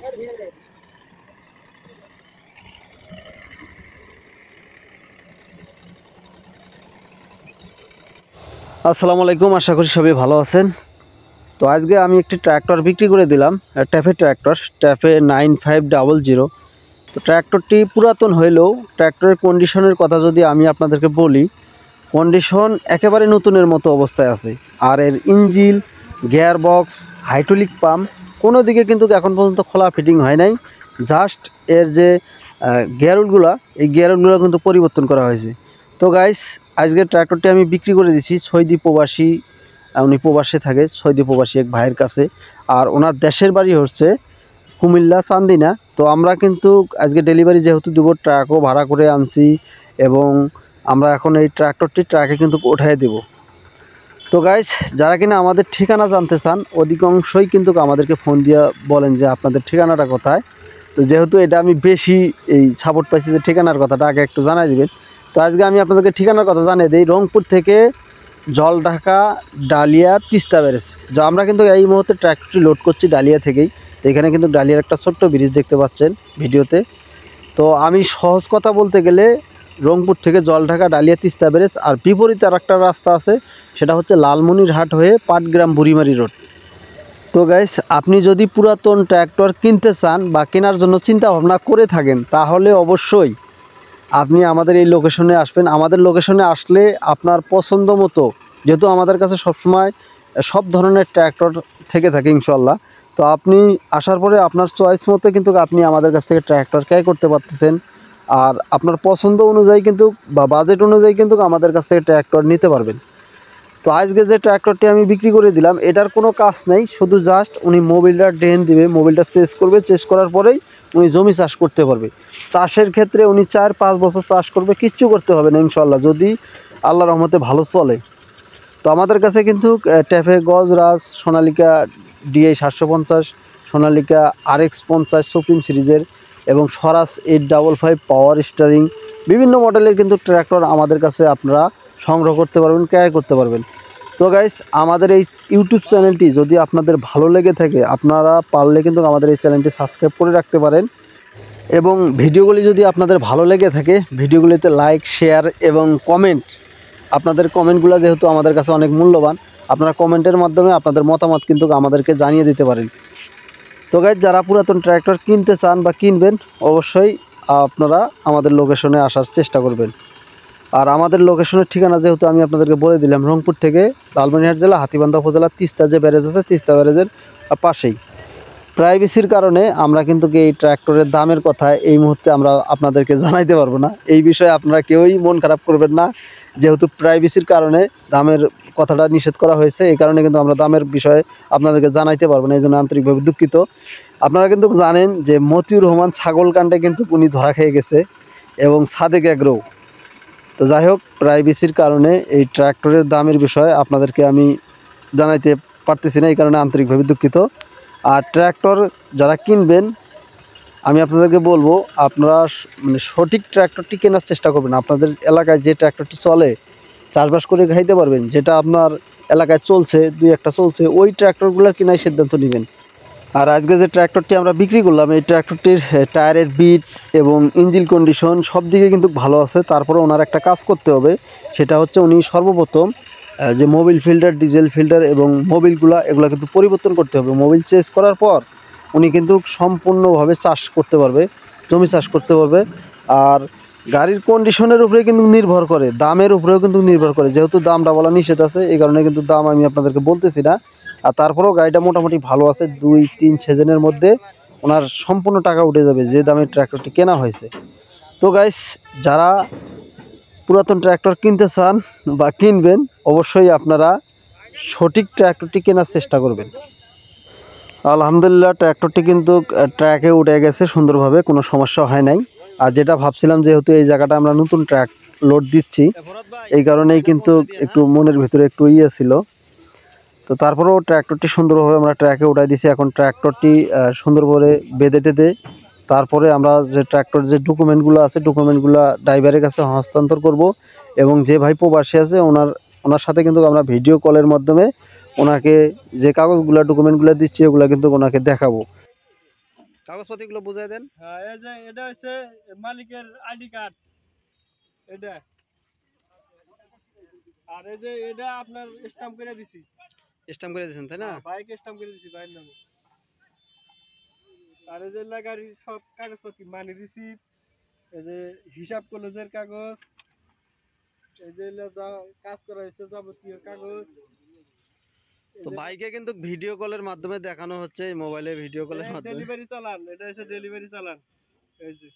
আসসালামু আলাইকুম, আশা করি সবাই ভালো আছেন। তো আজকে আমি একটি ট্র্যাক্টর বিক্রি করে দিলাম, ট্যাফে ট্র্যাক্টর, ট্যাফে 9500। তো ট্র্যাক্টরটি পুরাতন হইলেও ট্র্যাক্টরের কন্ডিশনের কথা যদি আমি আপনাদেরকে বলি, কন্ডিশন একেবারে নতুনের মতো অবস্থায় আছে। আর এর engine, gear box, hydraulic pump কোনো দিকে কিন্তু এখন পর্যন্ত খোলা ফিটিং হয় নাই। জাস্ট এর যে গিয়ারগুলো, এই গিয়ারগুলো কিন্তু পরিবর্তন করা হয়েছে। তো গাইস, আজকের ট্র্যাক্টরটি আমি বিক্রি করে দিচ্ছি সৌদি প্রবাসী, উনি প্রবাসে থাকে, সৌদি প্রবাসী এক ভাইয়ের কাছে। আর ওনার দেশের বাড়ি হচ্ছে কুমিল্লা চান্দিনা। তো আমরা কিন্তু আজকে ডেলিভারি যেহেতু দেবো, ট্রাকও ভাড়া করে আনছি এবং আমরা এখন এই ট্র্যাক্টরটি ট্রাকে কিন্তু উঠাই দেব। তো গাইস, যারা কিনা আমাদের ঠিকানা জানতে চান, অধিকাংশই কিন্তু আমাদেরকে ফোন দিয়ে বলেন যে আপনাদের ঠিকানাটা কোথায়। তো যেহেতু এটা আমি বেশি এই সাপোর্ট পাইছি যে ঠিকানার কথাটা আগে একটু জানাই দিবেন। তো আজকে আমি আপনাদেরকে ঠিকানার কথা জানিয়ে দিই। রংপুর থেকে জলঢাকা, ডালিয়া, তিস্তা ব্যারেজ। যা আমরা কিন্তু এই মুহূর্তে ট্র্যাক্টরটি লোড করছি ডালিয়া থেকেই। তো এখানে কিন্তু ডালিয়ার একটা ছোট্ট ব্রিজ দেখতে পাচ্ছেন ভিডিওতে। তো আমি সহজ কথা বলতে গেলে রংপুর থেকে জলঢাকা, ডালিয়া, তিস্তা ব্যারেজ, আর বিপরীতে আর একটা রাস্তা আছে, সেটা হচ্ছে লালমনিরহাট হয়ে পাটগ্রাম বুড়িমারি রোড। তো গাইস, আপনি যদি পুরাতন ট্র্যাক্টর কিনতে চান বা কেনার জন্য চিন্তা ভাবনা করে থাকেন, তাহলে অবশ্যই আপনি আমাদের এই লোকেশনে আসবেন। আমাদের লোকেশনে আসলে আপনার পছন্দ মতো, যেহেতু আমাদের কাছে সবসময় সব ধরনের ট্র্যাক্টর থেকে থাকে ইনশাল্লাহ, তো আপনি আসার পরে আপনার চয়েস মতো কিন্তু আপনি আমাদের কাছ থেকে ট্র্যাক্টর ক্রয় করতে পারতেছেন। আর আপনার পছন্দ অনুযায়ী কিন্তু বা বাজেট অনুযায়ী কিন্তু আমাদের কাছ থেকে ট্র্যাক্টর নিতে পারবেন। তো আজকে যে ট্র্যাক্টরটি আমি বিক্রি করে দিলাম, এটার কোনো কাজ নেই, শুধু জাস্ট উনি মোবিলটা ড্রেন দিবে, মোবিলটা চেস করবে, চেস করার পরেই উনি জমি চাষ করতে পারবে। চাষের ক্ষেত্রে উনি 4-5 বছর চাষ করবে, কিচ্ছু করতে হবে না ইনশাল্লাহ, যদি আল্লাহর রহমতে ভালো চলে। তো আমাদের কাছে কিন্তু TAFE Gajraj, Sonalika DI 750, Sonalika RX 50 supreme সিরিজের এবং স্বরাজ 855 পাওয়ার স্টারিং, বিভিন্ন মডেলের কিন্তু ট্র্যাক্টর আমাদের কাছে আপনারা সংগ্রহ করতে পারবেন, ক্রয় করতে পারবেন। তো গাইস, আমাদের এই ইউটিউব চ্যানেলটি যদি আপনাদের ভালো লেগে থাকে, আপনারা পারলে কিন্তু আমাদের এই চ্যানেলটি সাবস্ক্রাইব করে রাখতে পারেন। এবং ভিডিওগুলি যদি আপনাদের ভালো লেগে থাকে, ভিডিওগুলিতে লাইক, শেয়ার এবং কমেন্ট, আপনাদের কমেন্টগুলো যেহেতু আমাদের কাছে অনেক মূল্যবান, আপনারা কমেন্টের মাধ্যমে আপনাদের মতামত কিন্তু আমাদেরকে জানিয়ে দিতে পারেন। তো গাইস, যারা পুরাতন ট্র্যাক্টর কিনতে চান বা কিনবেন, অবশ্যই আপনারা আমাদের লোকেশনে আসার চেষ্টা করবেন। আর আমাদের লোকেশনের ঠিকানা যেহেতু আমি আপনাদেরকে বলে দিলাম, রংপুর থেকে লালমনিরহাট জেলা, হাতীবান্ধা উপজেলা, তিস্তা যে ব্যারেজ আছে, তিস্তা ব্যারেজের পাশেই। প্রাইভেসির কারণে আমরা কিন্তু এই ট্র্যাক্টরের দামের কথা এই মুহূর্তে আমরা আপনাদেরকে জানাইতে পারবো না। এই বিষয়ে আপনারা কেউই মন খারাপ করবেন না, যেহেতু প্রাইভেসির কারণে দামের কথাটা নিষেধ করা হয়েছে, এই কারণে কিন্তু আমরা দামের বিষয়ে আপনাদেরকে জানাইতে পারবো না, এই জন্য আন্তরিকভাবে দুঃখিত। আপনারা কিন্তু জানেন যে মতিউর রহমান ছাগল কাণ্ডে কিন্তু উনি ধরা খেয়ে গেছে এবং সাদেক এগ্রো। তো যাই হোক, প্রাইভেসির কারণে এই ট্র্যাক্টরের দামের বিষয়ে আপনাদেরকে আমি জানাইতে পারতেছি না, এই কারণে আন্তরিকভাবে দুঃখিত। আর ট্র্যাক্টর যারা কিনবেন, আমি আপনাদেরকে বলবো, আপনারা মানে সঠিক ট্র্যাক্টরটি কেনার চেষ্টা করবেন। আপনাদের এলাকায় যে ট্র্যাক্টরটি চলে, চাষবাস করে খাইতে পারবেন, যেটা আপনার এলাকায় চলছে, 2-1টা চলছে, ওই ট্র্যাক্টরগুলো কেনার সিদ্ধান্ত নেবেন। আর আজকে যে ট্র্যাক্টরটি আমরা বিক্রি করলাম, এই ট্র্যাক্টরটির টায়ারের বিট এবং ইঞ্জিন কন্ডিশন সব দিকে কিন্তু ভালো আছে। তারপরে ওনার একটা কাজ করতে হবে, সেটা হচ্ছে উনি সর্বপ্রথম যে মোবিল ফিল্টার, ডিজেল ফিল্টার এবং মোবিলগুলো, এগুলো কিন্তু পরিবর্তন করতে হবে। মোবিল চেঞ্জ করার পর উনি কিন্তু সম্পূর্ণভাবে চাষ করতে পারবে, জমি চাষ করতে পারবে। আর গাড়ির কন্ডিশনের উপরে কিন্তু নির্ভর করে, দামের উপরেও কিন্তু নির্ভর করে, যেহেতু দামটা বলা নিষেধ আছে, এই কারণে কিন্তু দাম আমি আপনাদেরকে বলতেছি না। আর তারপরেও গাড়িটা মোটামুটি ভালো আছে, 2-3 সিজনের মধ্যে ওনার সম্পূর্ণ টাকা উঠে যাবে যে দামে ট্র্যাক্টরটি কেনা হয়েছে। তো গাইস, যারা পুরাতন ট্র্যাক্টর কিনতে চান বা কিনবেন, অবশ্যই আপনারা সঠিক ট্র্যাক্টরটি কেনার চেষ্টা করবেন। আলহামদুলিল্লাহ, ট্র্যাক্টরটি কিন্তু ট্র্যাকে উঠে গেছে সুন্দরভাবে, কোনো সমস্যা হয় নাই। আর যেটা ভাবছিলাম, যেহেতু এই জায়গাটা আমরা নতুন ট্র্যাক লোড দিচ্ছি, এই কারণেই কিন্তু একটু মনের ভিতরে একটু ছিল। তো তারপরেও ট্র্যাক্টরটি সুন্দরভাবে আমরা ট্র্যাকে উঠাই দিছি। এখন ট্র্যাক্টরটি সুন্দর করে বেঁধে টেঁধে তারপরে আমরা যে ট্র্যাক্টর যে ডকুমেন্টগুলো আছে, ডকুমেন্টগুলো ড্রাইভারের কাছে হস্তান্তর করব। এবং যে ভাই প্রবাসী আছে, ওনার সাথে কিন্তু আমরা ভিডিও কলের মাধ্যমে ওনাকে যে কাগজগুলো, ডকুমেন্টগুলো দিচ্ছি, ওগুলো কিন্তু ওনাকে দেখাবো। কাগজপাতিগুলো বুঝাই দেন। হ্যাঁ, এই যে এটা হচ্ছে মালিকের আইডি কার্ড, এটা। আর এই যে এটা আপনার স্টাম্প করে দিছি। স্ট্যাম্প করে দিয়েছেন তাই না? বাইক স্টাম্প করে দিছি ভাইয়ের নামে। আর এই যে গাড়ির সব কাগজপত্র, মানি রিসিপ্ট, এই যে হিসাব কলেজের কাগজ, এই যে কাজ করা হয়েছে যাবতীয় কাগজ। তো বাইকে কিন্তু ভিডিও কলের মাধ্যমে দেখানো হচ্ছে, মোবাইলে ভিডিও কলের মাধ্যমে। ডেলিভারি চালান, এটা হচ্ছে ডেলিভারি চালান। এই যে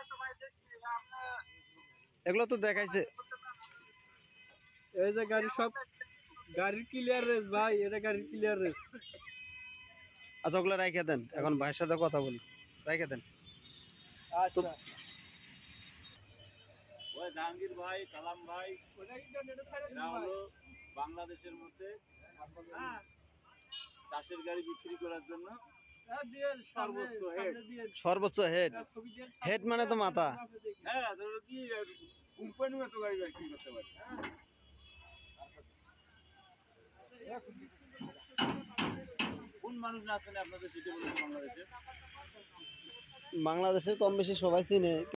এগুলো তো দেখাইছে। এই যে গাড়ি সব, গাড়ির ক্লিয়ার রেস ভাই, এটা গাড়ির ক্লিয়ার রেস। আচ্ছা ওগুলো রাইখে দেন, এখন ভাইয়ের সাথে কথা বলি, রাইখে দেন। আচ্ছা, ওই জাহাঙ্গীর ভাই, কালাম ভাই, এরা হলো বাংলাদেশের মধ্যে চাষের গাড়ি বিক্রি করার জন্য সর্বোচ্চ হেড। সর্বোচ্চ হেড, হেড মানে তো মাথা। হ্যাঁ, ধরো কি কোম্পানি এত গাড়ি বিক্রি করতে পারে। কোন মানুষ না আছেন আপনাদের সিটি বলতে বাংলাদেশে? বাংলাদেশের কম বেশি সবাই চিনে।